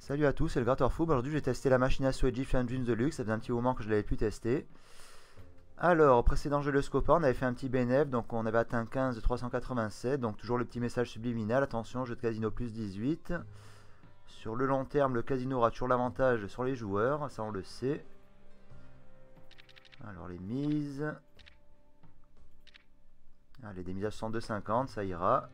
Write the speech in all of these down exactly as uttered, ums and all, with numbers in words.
Salut à tous, c'est le Gratteur Fou. Aujourd'hui, j'ai testé la machine à sous Egypt Engines Deluxe. Ça faisait un petit moment que je l'avais plus testé. Alors, au précédent jeu de Scopa, on avait fait un petit bénéf, donc on avait atteint quinze trois cent quatre-vingt-sept. Donc, toujours le petit message subliminal. Attention, jeu de casino plus dix-huit. Sur le long terme, le casino aura toujours l'avantage sur les joueurs. Ça, on le sait. Alors, les mises. Allez, des mises à soixante-deux cinquante, ça ira.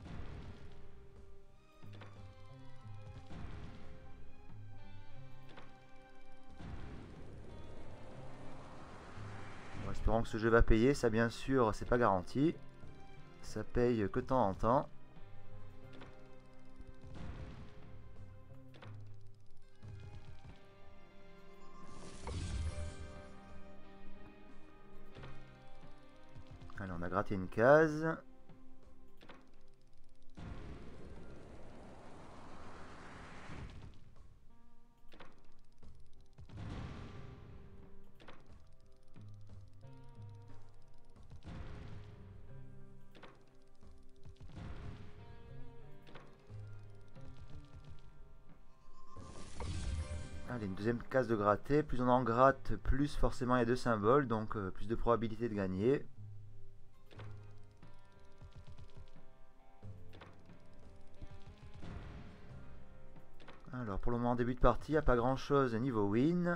Espérons que ce jeu va payer, ça bien sûr c'est pas garanti. Ça paye que de temps en temps. Allez, on a gratté une case. Allez, une deuxième case de gratter. Plus on en gratte, plus forcément il y a deux symboles, donc euh, plus de probabilité de gagner. Alors pour le moment, début de partie, il n'y a pas grand chose niveau win.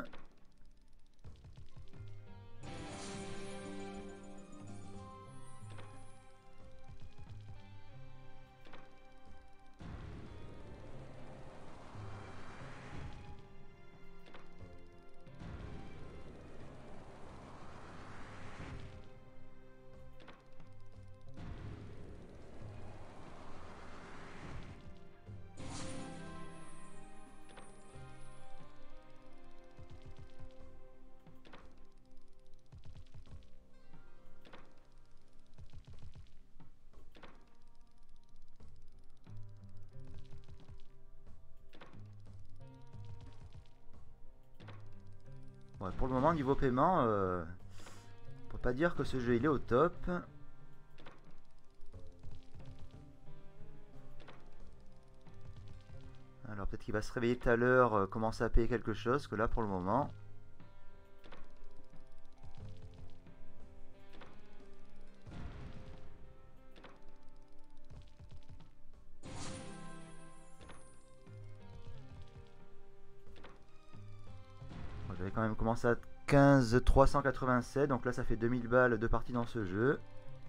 Ouais, pour le moment, niveau paiement, euh, on peut pas dire que ce jeu il est au top. Alors peut-être qu'il va se réveiller tout à l'heure, euh, commencer à payer quelque chose, que là pour le moment... J'avais quand même commencé à quinze trois cent quatre-vingt-sept, donc là ça fait deux mille balles de partie dans ce jeu.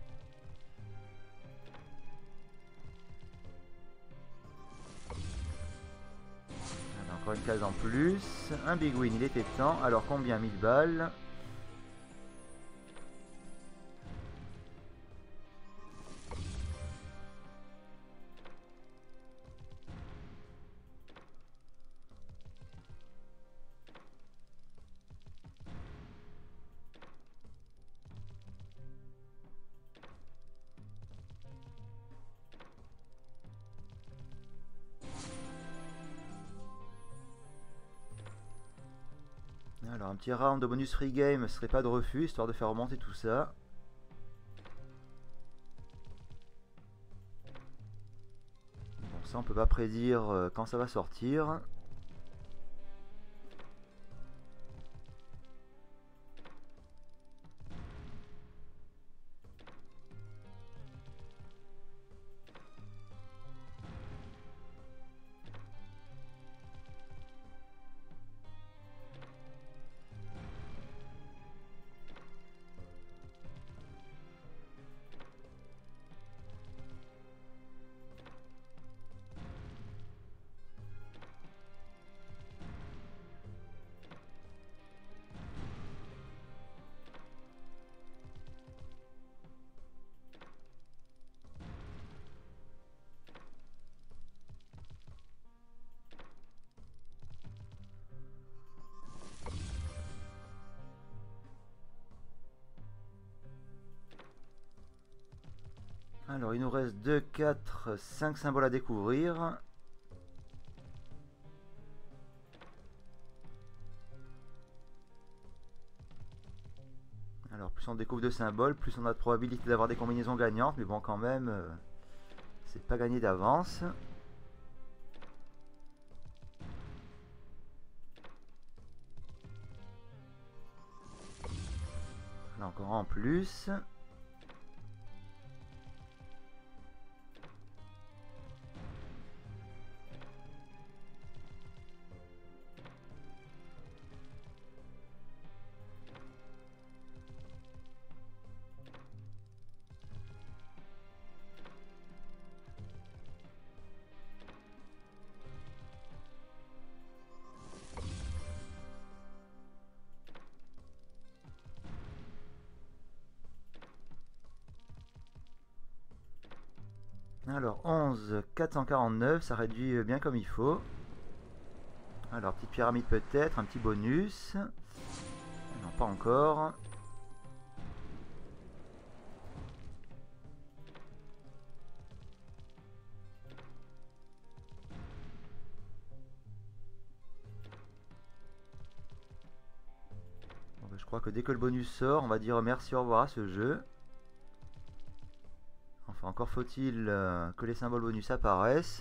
Alors, encore une case en plus, un big win, il était temps. Alors combien? Mille balles. Alors un petit round de bonus free game serait pas de refus, histoire de faire remonter tout ça. Bon, ça on peut pas prédire euh, quand ça va sortir. Alors il nous reste deux, quatre, cinq symboles à découvrir. Alors plus on découvre de symboles, plus on a de probabilité d'avoir des combinaisons gagnantes, mais bon quand même, euh, c'est pas gagné d'avance. encore en plus. Alors onze, quatre cent quarante-neuf, ça réduit bien comme il faut. Alors petite pyramide peut-être, un petit bonus. Non, pas encore. Bon, ben, je crois que dès que le bonus sort, on va dire merci, au revoir à ce jeu. Enfin, encore faut-il euh, que les symboles bonus apparaissent.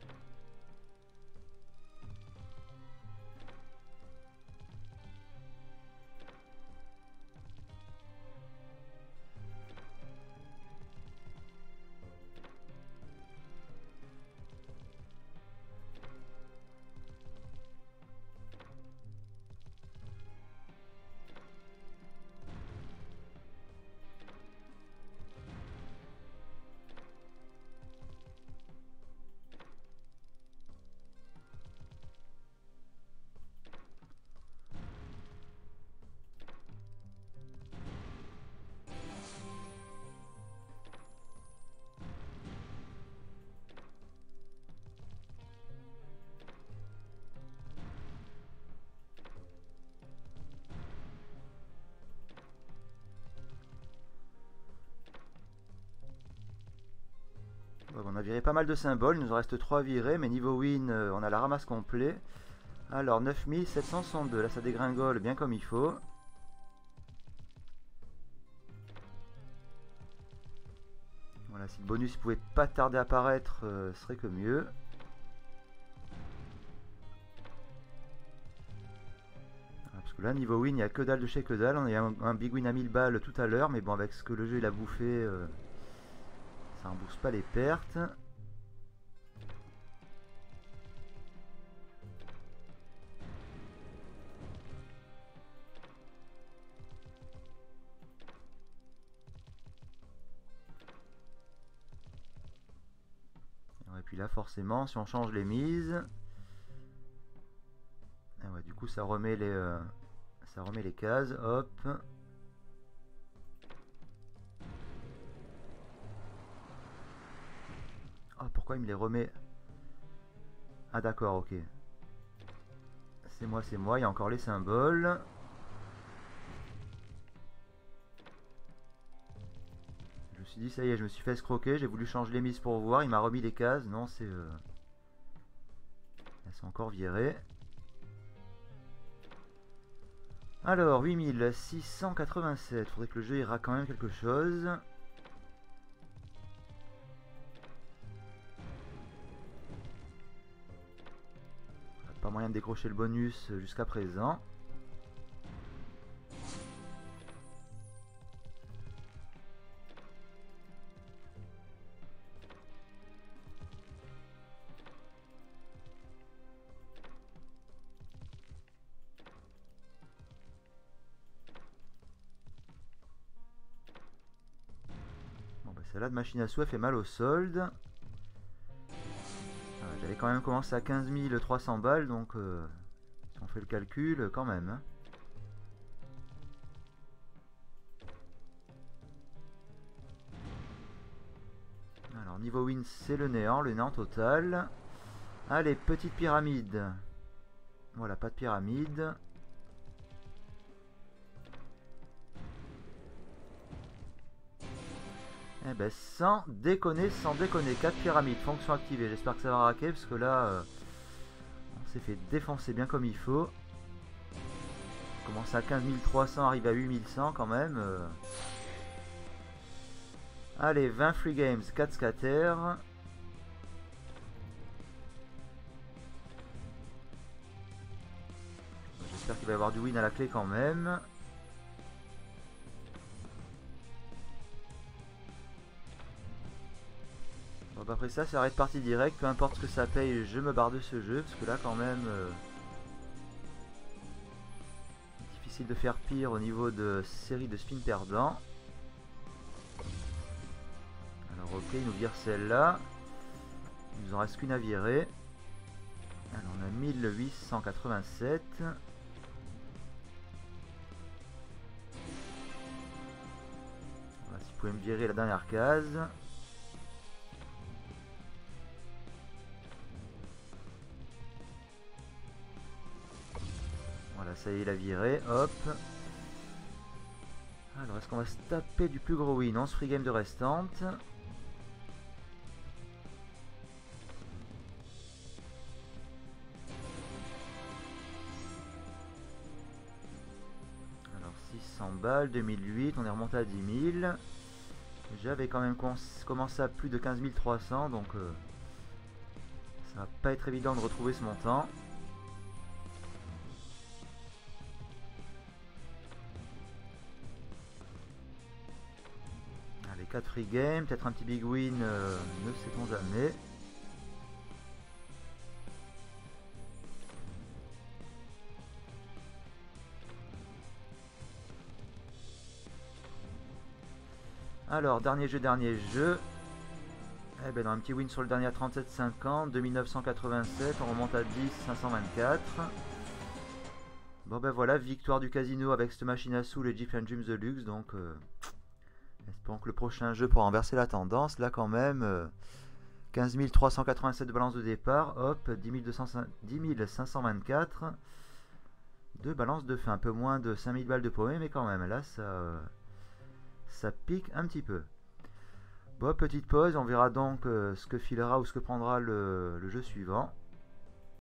On a viré pas mal de symboles, il nous en reste trois virés, mais niveau win, on a la ramasse complet. Alors neuf mille sept cent soixante-deux, là ça dégringole bien comme il faut. Voilà, si le bonus pouvait pas tarder à apparaître, euh, ce serait que mieux. Voilà, parce que là, niveau win, il n'y a que dalle de chez que dalle. On a eu un, un big win à mille balles tout à l'heure, mais bon, avec ce que le jeu il a bouffé, euh, ça rembourse pas les pertes. Et puis là, forcément, si on change les mises, et ouais, du coup, ça remet les, euh, ça remet les cases. Hop. Oh, pourquoi il me les remet? Ah d'accord, ok. C'est moi, c'est moi, il y a encore les symboles. Je me suis dit, ça y est, je me suis fait escroquer, j'ai voulu changer les mises pour voir, il m'a remis les cases. Non, c'est... Euh... Elles sont encore virées. Alors, huit mille six cent quatre-vingt-sept, faudrait que le jeu ira quand même quelque chose. Pas moyen de décrocher le bonus jusqu'à présent. Bon bah celle-là de machine à sous elle fait mal au solde. Ah, j'avais quand même commencé à quinze mille trois cents balles, donc euh, si on fait le calcul, quand même. Hein. Alors niveau win c'est le néant, le néant total. Allez, petite pyramide. Voilà, pas de pyramide. Eh ben sans déconner, sans déconner, quatre pyramides, fonction activée. J'espère que ça va raquer parce que là, euh, on s'est fait défoncer bien comme il faut. On commence à quinze mille trois cents, arrive à huit mille cent quand même. Euh. Allez, vingt free games, quatre scatter. J'espère qu'il va y avoir du win à la clé quand même. après ça, ça arrête partie direct. Peu importe ce que ça paye, je me barre de ce jeu. Parce que là, quand même... Euh, difficile de faire pire au niveau de série de spin perdants. Alors ok, il nous vire celle-là. Il nous en reste qu'une à virer. Alors on a mille huit cent quatre-vingt-sept. Voilà, si vous pouvez me virer la dernière case. Voilà, ça y est, il a viré. Hop. Alors, est-ce qu'on va se taper du plus gros win? On se free game de restante. Alors, six cents balles, deux mille huit, on est remonté à dix mille. J'avais quand même commencé à plus de quinze mille trois cents, donc euh, ça va pas être évident de retrouver ce montant. Allez, quatre free games, peut-être un petit big win, euh, ne sait-on jamais. Alors, dernier jeu, dernier jeu. Eh ben, dans un petit win sur le dernier à trente-sept cinquante, deux mille neuf cent quatre-vingt-sept, on remonte à dix cinq cent vingt-quatre. Bon ben voilà, victoire du casino avec cette machine à sous, le Jeep and Dreams Deluxe. Donc, euh, espérons que le prochain jeu pourra renverser la tendance. Là, quand même, euh, quinze mille trois cent quatre-vingt-sept de balance de départ. Hop, dix mille cinq cent vingt-quatre. De balance de fin, un peu moins de cinq mille balles de paumé, mais quand même, là, ça... Euh, ça pique un petit peu. Bon, petite pause, on verra donc euh, ce que filera ou ce que prendra le, le jeu suivant.